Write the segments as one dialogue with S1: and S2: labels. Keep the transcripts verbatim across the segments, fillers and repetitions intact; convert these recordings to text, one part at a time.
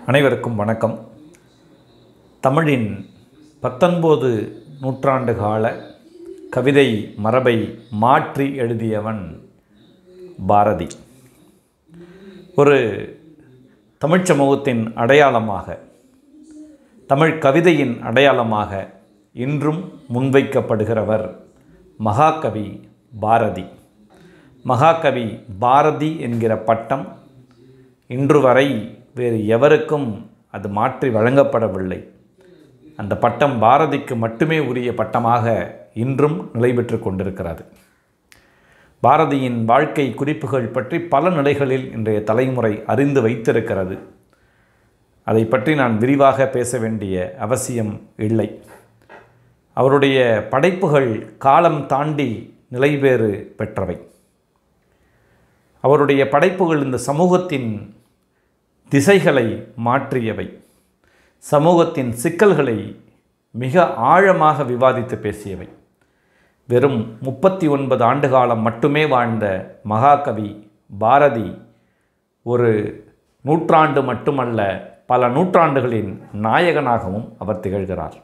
S1: அனைவருக்கும் வணக்கம். தமிழின் பத்தொன்பது நூற்றாண்டு கால கவிதை மரபை மாற்றி எழுதியவன் பாரதி. ஒரு தமிழ் சமூகத்தின் அடையாளமாக, தமிழ் கவிதையின் அடையாளமாக இன்றும் முன்வைக்கப்படுகிறவர் மகாகவி பாரதி. மகாகவி பாரதி என்கிற பட்டம் இன்று வரை வேறு எவருக்கும் அது மாற்றி வழங்கப்படவில்லை. அந்த பட்டம் பாரதிக்கு மட்டுமே உரிய பட்டமாக இன்றும் நிலை பெற்று கொண்டிருக்கிறது. பாரதியின் வாழ்க்கை குறிப்புகள் பற்றி பல நிலைகளில் இன்றைய தலைமுறை அறிந்து வைத்திருக்கிறது. அதை பற்றி நான் விரிவாக பேச வேண்டிய அவசியம் இல்லை. அவருடைய படைப்புகள் காலம் தாண்டி நிலைபேறு பெற்றவை. அவருடைய படைப்புகள் இந்த சமூகத்தின் திசைகளை மாற்றியவை. சமூகத்தின் சிக்கல்களை மிக ஆழமாக விவாதித்து பேசியவை. வெறும் முப்பத்தி ஒன்பது ஆண்டு காலம் மட்டுமே வாழ்ந்த மகாகவி பாரதி ஒரு நூற்றாண்டு மட்டுமல்ல, பல நூற்றாண்டுகளின் நாயகனாகவும் அவர் திகழ்கிறார்.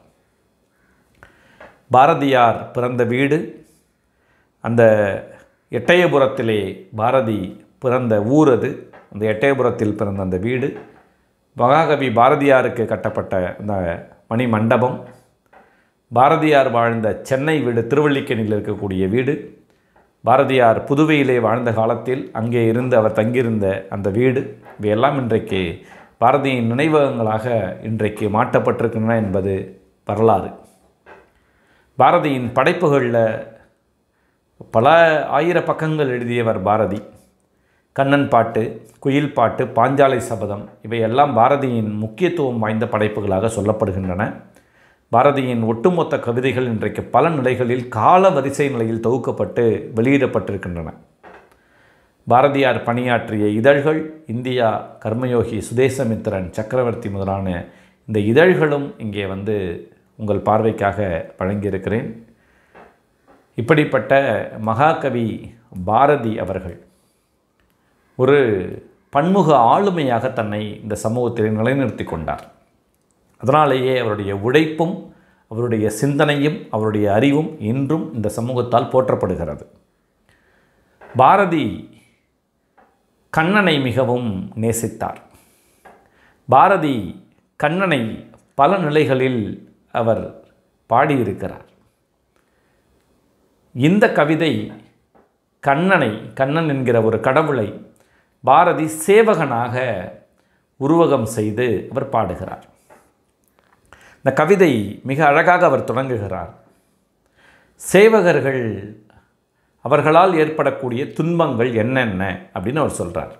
S1: பாரதியார் பிறந்த வீடு, அந்த எட்டயபுரத்திலே பாரதி பிறந்த ஊர் அது. அந்த எட்டயபுரத்தில் பிறந்த அந்த வீடு, மகாகவி பாரதியாருக்கு கட்டப்பட்ட அந்த மணி மண்டபம், பாரதியார் வாழ்ந்த சென்னை வீடு, திருவல்லிக்கேணியில் இருக்கக்கூடிய வீடு, பாரதியார் புதுவையிலே வாழ்ந்த காலத்தில் அங்கே இருந்து அவர் தங்கியிருந்த அந்த வீடு, இவையெல்லாம் இன்றைக்கு பாரதியின் நினைவகங்களாக இன்றைக்கு மாற்றப்பட்டிருக்கின்றன என்பது வரலாறு. பாரதியின் படைப்புகளில் பல ஆயிர பக்கங்கள் எழுதியவர் பாரதி. கண்ணன் பாட்டு, குயில் பாட்டு, பாஞ்சாலை சபதம், இவையெல்லாம் பாரதியின் முக்கியத்துவம் வாய்ந்த படைப்புகளாக சொல்லப்படுகின்றன. பாரதியின் ஒட்டுமொத்த கவிதைகள் இன்றைக்கு பல நிலைகளில் கால வரிசை நிலையில் தொகுக்கப்பட்டு வெளியிடப்பட்டிருக்கின்றன. பாரதியார் பணியாற்றிய இதழ்கள் இந்தியா, கர்மயோகி, சுதேசமித்திரன், சக்கரவர்த்தி முதலான இந்த இதழ்களும் இங்கே வந்து உங்கள் பார்வைக்காக வழங்கியிருக்கிறேன். இப்படிப்பட்ட மகாகவி பாரதி அவர்கள் ஒரு பன்முக ஆளுமையாக தன்னை இந்த சமூகத்தில் நிலைநிறுத்தி கொண்டார். அதனாலேயே அவருடைய உழைப்பும் அவருடைய சிந்தனையும் அவருடைய அறிவும் இன்றும் இந்த சமூகத்தால் போற்றப்படுகிறது. பாரதி கண்ணனை மிகவும் நேசித்தார். பாரதி கண்ணனை பல நிலைகளில் அவர் பாடியிருக்கிறார். இந்த கவிதை கண்ணனை, கண்ணன் என்கிற ஒரு கடவுளை பாரதி சேவகனாக உருவகம் செய்து அவர் பாடுகிறார். இந்த கவிதை மிக அழகாக அவர் தொடங்குகிறார். சேவகர்கள் அவர்களால் ஏற்படக்கூடிய துன்பங்கள் என்னென்ன அப்படின்னு அவர் சொல்கிறார்.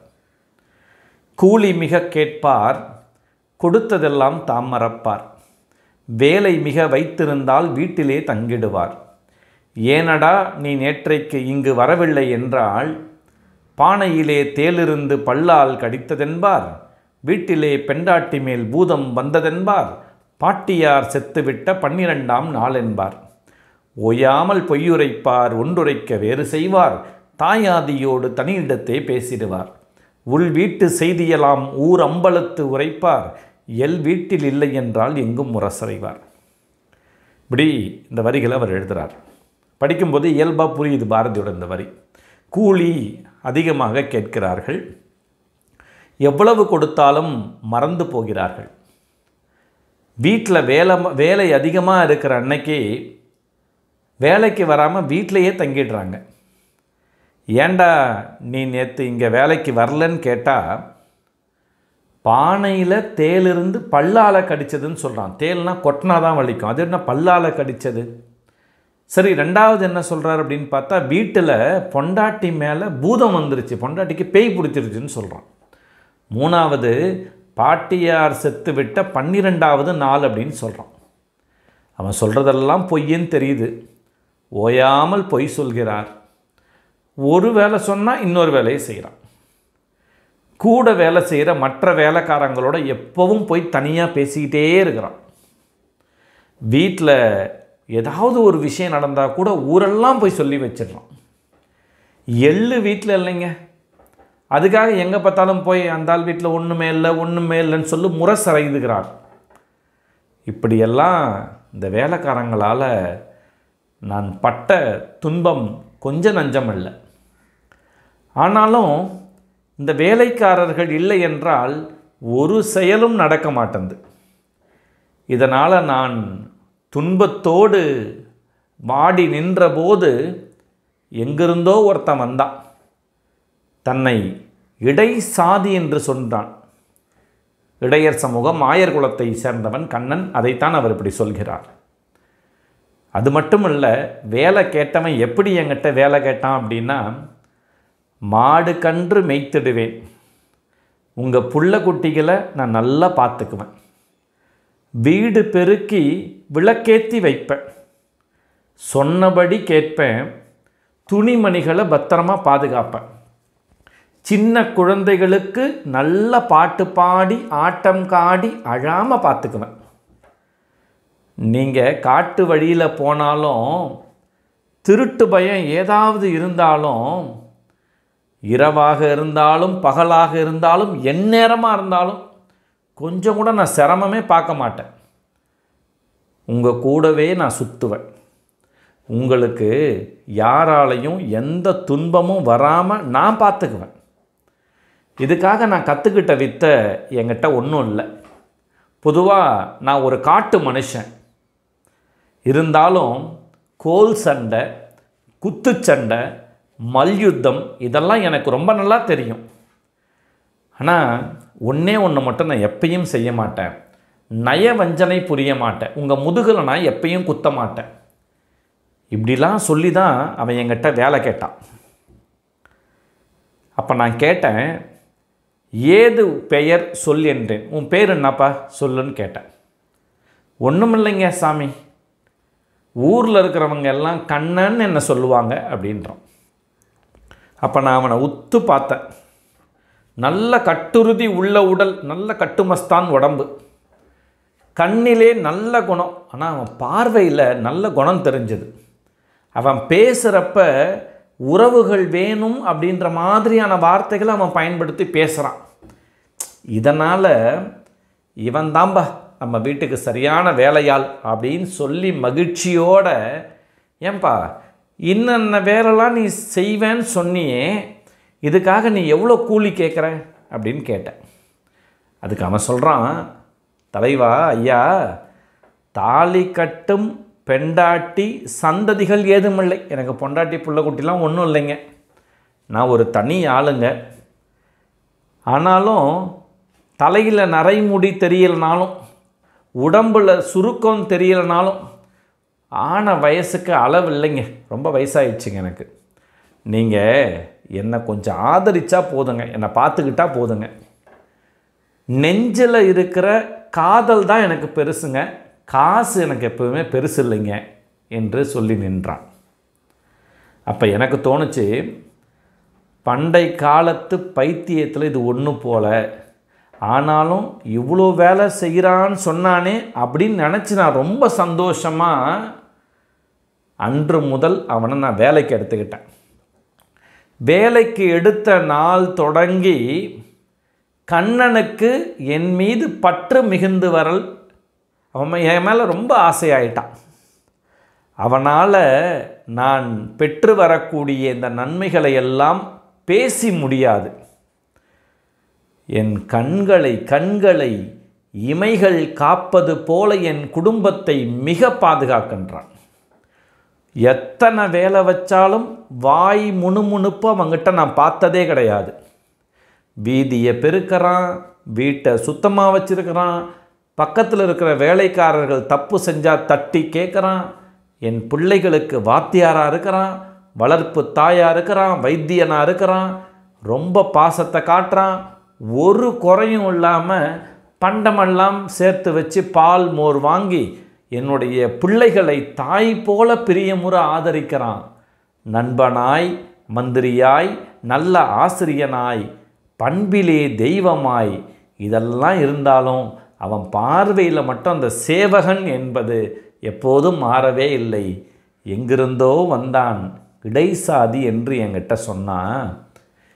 S1: கூலி மிக கேட்பார், கொடுத்ததெல்லாம் தாம் மறப்பார். வேலை மிக வைத்திருந்தால் வீட்டிலே தங்கிடுவார். ஏனடா நீ நேற்றைக்கு இங்கு வரவில்லை என்றால் பானையிலே தேலிருந்து பல்லால் கடித்ததென்பார். வீட்டிலே பெண்டாட்டி மேல் பூதம் வந்ததென்பார். பாட்டியார் செத்துவிட்ட பன்னிரண்டாம் நாள் என்பார். ஓயாமல் பொய்யுரைப்பார், ஒன்றுரைக்க வேறு செய்வார். தாயாதியோடு தனியிடத்தே பேசிடுவார். உள் வீட்டு செய்தியெல்லாம் ஊர் அம்பலத்து உரைப்பார். எல் வீட்டில் இல்லை என்றால் எங்கும் முரசறைவார். இப்படி இந்த வரிகளை அவர் எழுதுகிறார். படிக்கும்போது இயல்பாக புரியுது பாரதியோட இந்த வரி. கூலி அதிகமாக கேட்கிறார்கள், எவ்வளவு கொடுத்தாலும் மறந்து போகிறார்கள். வீட்டில் வேலை வேலை அதிகமாக இருக்கிற அன்னைக்கு வேலைக்கு வராமல் வீட்டிலையே தங்கிடுறாங்க. ஏண்டா நீ நேற்று இங்கே வேலைக்கு வரலன்னு கேட்டால் பானையில் தேலிருந்து பல்லால் கடித்ததுன்னு சொல்கிறான். தேல்னா கொட்டினா தான் வலிக்கும், அது என்ன பல்லால் கடித்தது? சரி, ரெண்டாவது என்ன சொல்கிறார் அப்படின்னு பார்த்தா வீட்டில் பொண்டாட்டி மேலே பூதம் வந்துருச்சு, பொண்டாட்டிக்கு பேய் பிடிச்சிருச்சுன்னு சொல்கிறான். மூணாவது பாட்டியார் செத்து விட்ட பன்னிரெண்டாவது நாள் அப்படின்னு சொல்கிறான். அவன் சொல்கிறதெல்லாம் பொய்ன்னு தெரியுது. ஓயாமல் பொய் சொல்கிறார். ஒரு வேலை சொன்னால் இன்னொரு வேலையை செய்கிறான். கூட வேலை செய்கிற மற்ற வேலைக்காரங்களோட எப்பவும் போய் தனியாக பேசிக்கிட்டே இருக்கிறான். வீட்டில் ஏதாவது ஒரு விஷயம் நடந்தால் கூட ஊரெல்லாம் போய் சொல்லி வச்சிடறான். எள்ளு வீட்டில் இல்லைங்க, அதுக்காக எங்கே பார்த்தாலும் போய் அந்த ஆள் வீட்டில் ஒன்றுமே இல்லை ஒன்றுமே இல்லைன்னு சொல்லி முரசறையுதுகிறார். இப்படியெல்லாம் இந்த வேலைக்காரங்களால் நான் பட்ட துன்பம் கொஞ்சம் நஞ்சம் இல்லை. ஆனாலும் இந்த வேலைக்காரர்கள் இல்லை என்றால் ஒரு செயலும் நடக்க மாட்டேங்குது. இதனால் நான் துன்பத்தோடு வாடி நின்றபோது எங்கிருந்தோ ஒருத்தன் வந்தான். தன்னை இடை சாதி என்று சொன்னான். இடையர் சமூகம் ஆயர் குலத்தை சேர்ந்தவன் கண்ணன். அதைத்தான் அவர் இப்படி சொல்கிறார். அது மட்டும் இல்லை, வேலை கேட்டவன் எப்படி என்கிட்ட வேலை கேட்டான் அப்படின்னா, மாடு கன்று மேய்த்திடுவேன், உங்கள் புள்ள குட்டிகளை நான் நல்லா பார்த்துக்குவேன், வீடு பெருக்கி விளக்கேற்றி வைப்பேன், சொன்னபடி கேட்பேன், துணிமணிகளை பத்திரமா பாதுகாப்பேன், சின்ன குழந்தைகளுக்கு நல்ல பாட்டு பாடி ஆட்டம் காடி அழாமல் பார்த்துக்குவேன். நீங்கள் காட்டு வழியில் போனாலும் திருட்டு பயம் ஏதாவது இருந்தாலும், இரவாக இருந்தாலும் பகலாக இருந்தாலும் எந்நேரமாக இருந்தாலும் கொஞ்சம் கூட நான் சிரமமே பார்க்க மாட்டேன். உங்கள் கூடவே நான் சுற்றுவேன். உங்களுக்கு யாராலையும் எந்த துன்பமும் வராமல் நான் பார்த்துக்குவேன். இதுக்காக நான் கற்றுக்கிட்ட வித்தை என்கிட்ட ஒன்றும் இல்லை. பொதுவாக நான் ஒரு காட்டு மனுஷன். இருந்தாலும் கோல் சண்டை, குத்துச்சண்டை, மல்யுத்தம் இதெல்லாம் எனக்கு ரொம்ப நல்லா தெரியும். ஆனால் ஒன்றே ஒன்று மட்டும் நான் எப்பயும் செய்ய மாட்டேன், நயவஞ்சனை புரிய மாட்டேன். உங்கள் முதுகில் நான் எப்பயும் குத்த மாட்டேன். இப்படிலாம் சொல்லி தான் அவன் என்கிட்ட வேலை கேட்டான். அப்போ நான் கேட்டேன், ஏது பெயர் சொல் என்றேன். உன் பேர் என்னப்பா சொல்லுன்னு கேட்டேன். ஒன்றும் இல்லைங்க சாமி, ஊரில் இருக்கிறவங்க எல்லாம் கண்ணன்னு என்ன சொல்லுவாங்க அப்படின்றான். அப்போ நான் அவனை உத்து பார்த்தேன். நல்ல கட்டுறுதி உள்ள உடல், நல்ல கட்டுமஸ்தான் உடம்பு, கண்ணிலே நல்ல குணம். ஆனால் அவன் பார்வையில் நல்ல குணம் தெரிஞ்சது. அவன் பேசுகிறப்ப உறவுகள் வேணும் அப்படின்ற மாதிரியான வார்த்தைகளை அவன் பயன்படுத்தி பேசுகிறான். இதனால் இவன் தாம்பா நம்ம வீட்டுக்கு சரியான வேலையாள் அப்படின்னு சொல்லி மகிழ்ச்சியோட, ஏன்பா இன்னென்ன வேலைலாம் நீ செய்வேன்னு சொன்னியே, இதுக்காக நீ எவ்வளோ கூலி கேட்குற அப்படின்னு கேட்டேன். அதுக்கு அவன் சொல்கிறான், தலைவா ஐயா, தாலி கட்டும் பெண்டாட்டி சந்ததிகள் ஏதுமில்லை. எனக்கு பொண்டாட்டி புள்ள குட்டிலாம் ஒன்றும் இல்லைங்க. நான் ஒரு தனி ஆளுங்க. ஆனாலும் தலையில் நரைமுடி தெரியலனாலும், உடம்பில் சுருக்கம் தெரியலனாலும், ஆன வயசுக்கு அளவு இல்லைங்க. ரொம்ப வயசாகிடுச்சுங்க எனக்கு. நீங்கள் என்னை கொஞ்சம் ஆதரித்தா போதுங்க, என்னை பார்த்துக்கிட்டா போதுங்க. நெஞ்சில் இருக்கிற காதல் தான் எனக்கு பெருசுங்க, காசு எனக்கு எப்போவுமே பெருசு இல்லைங்க என்று சொல்லி நின்றான். அப்போ எனக்கு தோணுச்சு, பண்டை காலத்து பைத்தியத்தில் இது ஒன்று போல, ஆனாலும் இவ்வளோ வேலை செய்கிறான்னு சொன்னானே அப்படின்னு நினச்சி நான் ரொம்ப சந்தோஷமாக அன்று முதல் அவனை நான் வேலைக்கு எடுத்துக்கிட்டேன். வேலைக்கு எடுத்த நாள் தொடங்கி கண்ணனுக்கு என் மீது பற்று மிகுந்து வரல். அவன் என் மேலே ரொம்ப ஆசையாயிட்டான். அவனால் நான் பெற்று வரக்கூடிய இந்த நன்மைகளை எல்லாம் பேசி முடியாது. என் கண்களை கண்களை இமைகள் காப்பது போல என் குடும்பத்தை மிக பாதுகாக்கின்றான். எத்தனை வேலை வச்சாலும் வாய் முணுமுணுப்பு அவங்கிட்ட நான் பார்த்ததே கிடையாது. வீதியை பெருக்கிறான், வீட்டை சுத்தமாக வச்சிருக்கிறான், பக்கத்தில் இருக்கிற வேலைக்காரர்கள் தப்பு செஞ்சால் தட்டி கேட்குறான், என் பிள்ளைகளுக்கு வாத்தியாராக இருக்கிறான், வளர்ப்பு தாயாக இருக்கிறான், வைத்தியனாக இருக்கிறான், ரொம்ப பாசத்தை காட்டுறான். ஒரு குறையும் இல்லாமல் பண்டமெல்லாம் சேர்த்து வச்சு பால் மோர் வாங்கி என்னுடைய பிள்ளைகளை தாய் போல பிரியமுற ஆதரிக்கிறான். நண்பனாய், மந்திரியாய், நல்ல ஆசிரியனாய், பண்பிலே தெய்வமாய், இதெல்லாம் இருந்தாலும் அவன் பார்வையில் மட்டும் அந்த சேவகன் என்பது எப்போதும் மாறவே இல்லை. எங்கிருந்தோ வந்தான், இடைசாதி என்று என்கிட்ட சொன்னான்.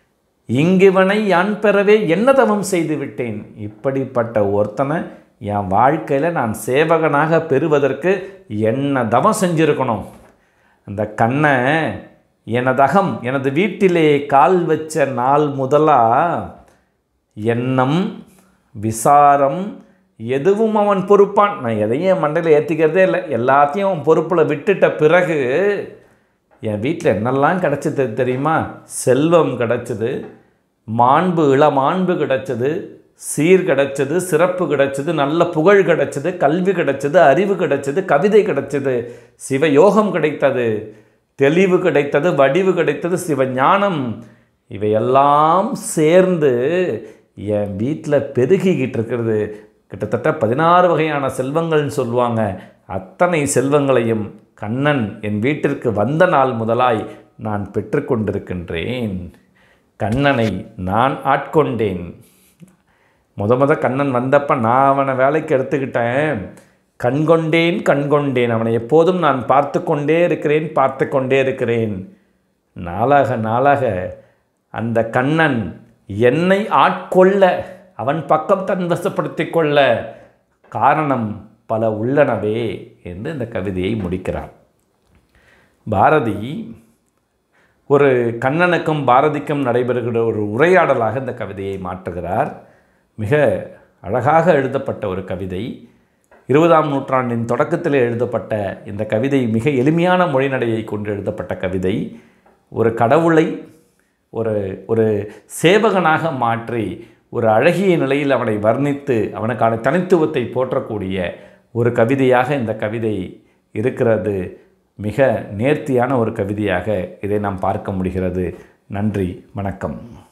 S1: இங்கிவனை யான் பெறவே என்ன தவம் செய்து விட்டேன். இப்படிப்பட்ட ஒருத்தனை என் வாழ்க்கையில் நான் சேவகனாக பெறுவதற்கு என்ன தவம் செஞ்சுருக்கணும். அந்த கண்ணை எனதகம் எனது வீட்டிலே கால் வச்ச நாள் முதலாக எண்ணம் விசாரம் எதுவும் அவன் பொறுப்பான். நான் எதையும் என் மண்டையில் ஏற்றிக்கிறதே இல்லை. எல்லாத்தையும் அவன் பொறுப்பில் விட்டுட்ட பிறகு என் வீட்டில் என்னெல்லாம் கிடச்சிது தெரியுமா? செல்வம் கிடச்சிது, மாண்பு இளமாண்பு கிடச்சிது, சீர் கிடச்சிது, சிறப்பு கிடச்சிது, நல்ல புகழ் கிடச்சிது, கல்வி கிடச்சிது, அறிவு கிடச்சிது, கவிதை கிடச்சிது, சிவயோகம் கிடைத்தது, தெளிவு கிடைத்தது, வடிவு கிடைத்தது, சிவஞானம். இவையெல்லாம் சேர்ந்து என் வீட்டில் பெருகிக்கிட்டு இருக்கிறது. கிட்டத்தட்ட பதினாறு வகையான செல்வங்கள்னு சொல்லுவாங்க. அத்தனை செல்வங்களையும் கண்ணன் என் வீட்டிற்கு வந்த நாள் முதலாய் நான் பெற்றுக்கொண்டிருக்கின்றேன். கண்ணனை நான் ஆட்கொண்டேன். முத முத கண்ணன் வந்தப்போ நான் அவனை வேலைக்கு எடுத்துக்கிட்டேன். கண்கொண்டேன் கண்கொண்டேன் அவனை எப்போதும் நான் பார்த்து கொண்டே இருக்கிறேன் பார்த்து கொண்டே இருக்கிறேன். நாளாக நாளாக அந்த கண்ணன் என்னை ஆட்கொள்ள அவன் பக்கம் தன் வசப்படுத்தி கொள்ள காரணம் பல உள்ளனவே என்று இந்த கவிதையை முடிக்கிறார். பாரதி ஒரு கண்ணனுக்கும் பாரதிக்கும் நடைபெறுகிற ஒரு உரையாடலாக இந்த கவிதையை மாற்றுகிறார். மிக அழகாக எழுதப்பட்ட ஒரு கவிதை. இருபதாம் நூற்றாண்டின் தொடக்கத்தில் எழுதப்பட்ட இந்த கவிதை மிக எளிமையான மொழிநடையை கொண்டு எழுதப்பட்ட கவிதை. ஒரு கடவுளை ஒரு ஒரு சேவகனாக மாற்றி ஒரு அழகிய நிலையில் அவனை வர்ணித்து அவனுக்கான தனித்துவத்தை போற்றக்கூடிய ஒரு கவிதையாக இந்த கவிதை இருக்கிறது. மிக நேர்த்தியான ஒரு கவிதையாக இதை நாம் பார்க்க முடிகிறது. நன்றி, வணக்கம்.